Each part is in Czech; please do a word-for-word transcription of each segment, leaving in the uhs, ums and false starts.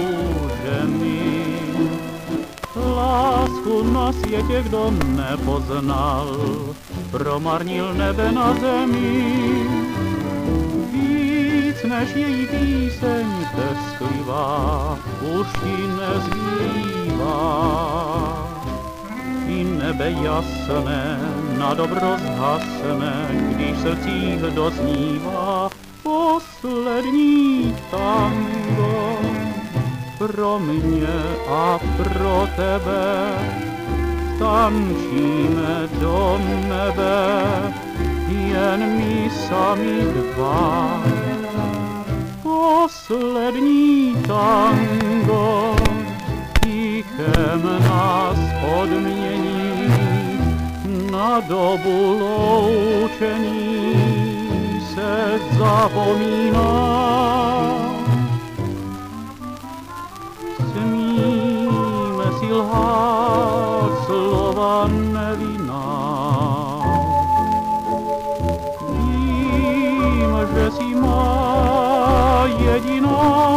že mi lásku na světě kdo nepoznal, promarnil nebe na zemi. Víc než její píseň tesklivá už ti nezbývá. I nebe jasné na dobro zhasne, když v srdcích doznívá poslední tango. Pro mě a pro tebe tančíme do nebe, jen my sami dva. Poslední tango tichem nás odmění, na dobu loučení se zapomíná. Smíme si lhát slova nevinná. Vím, že si má jediná,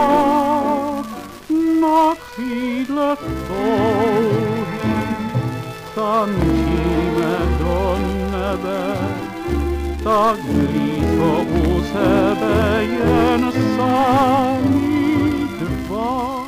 na křídlech touhy tančíme do nebe, tak blízko u sebe jen sami dva.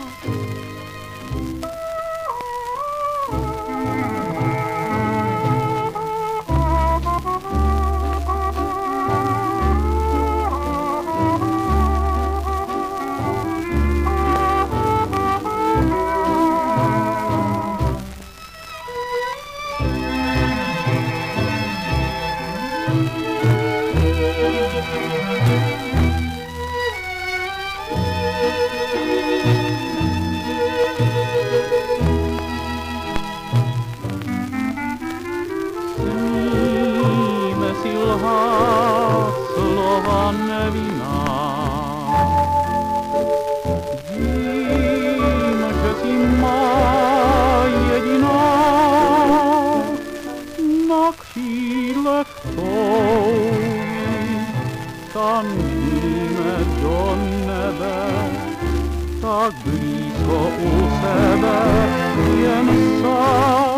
Smíme si lhát slova nevinná. Vím, že si má jediná, na křídlech touhy tančíme do nebe, tak blízko u sebe jen sám.